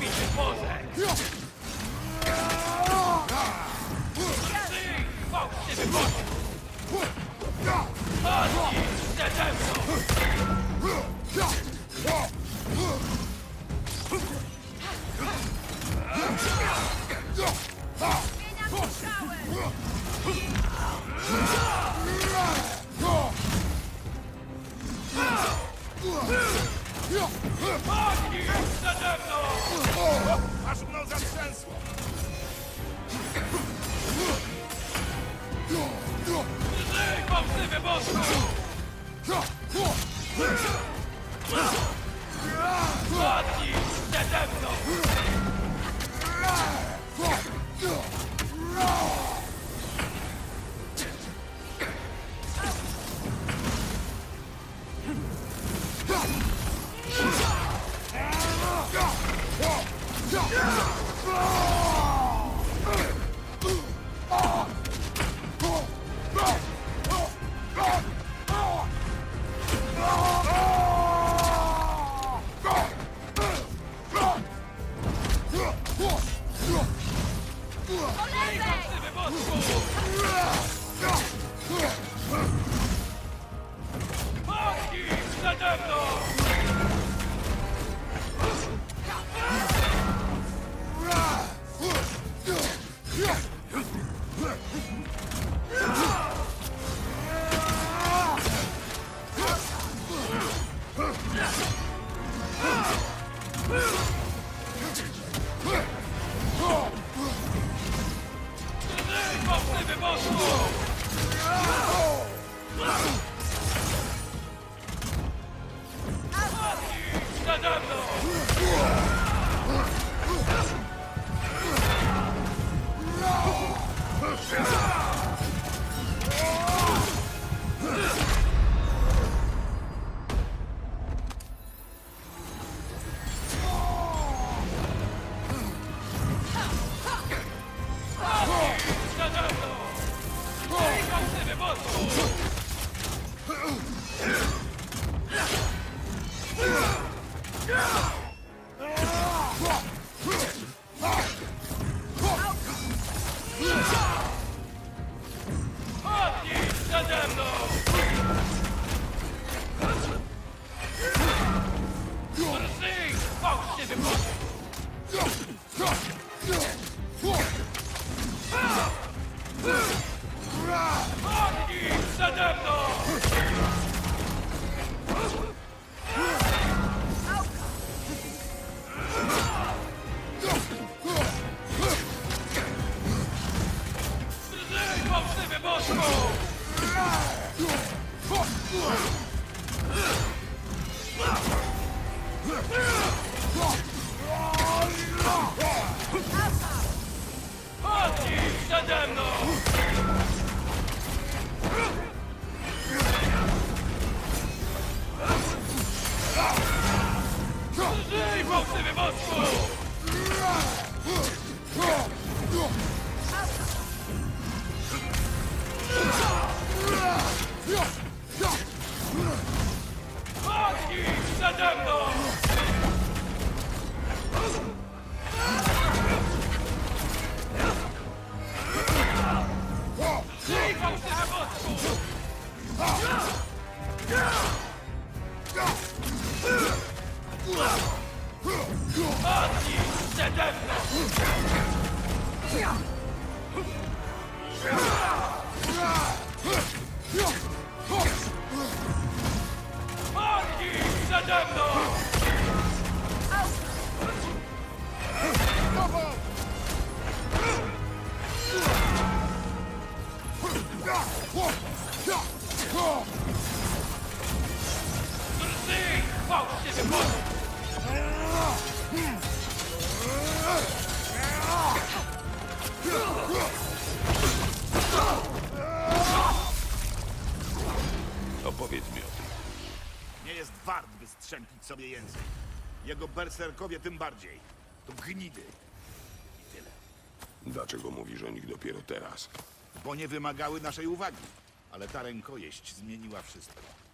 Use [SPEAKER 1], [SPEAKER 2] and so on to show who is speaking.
[SPEAKER 1] Aż mną zatrzęsło!
[SPEAKER 2] Żyj, fałszywy bosku! Padnij przede mną! Fałszywy bosku! Padnij przede mną! Żyj, fałszywy bosku! Padnij przede mną! Przede mną! Żyj, fałszywy bosku! Padnij przede mną! Żyj, fałszywy bosku! Padnij przede mną! Żyj, fałszywy bosku! Padnij przede mną! Żyj, fałszywy bosku! Padnij przede mną! Żyj, fałszywy bosku! Padnij przede mną! Padnij przede mną! Żyj, fałszywy bosku!
[SPEAKER 3] Opowiedz mi o tym.
[SPEAKER 1] Nie jest wart, by strzępić sobie język. Jego berserkowie tym bardziej. To gnidy. I tyle.
[SPEAKER 3] Dlaczego mówisz o nich dopiero teraz?
[SPEAKER 1] Bo nie wymagały naszej uwagi. Ale ta rękojeść zmieniła wszystko.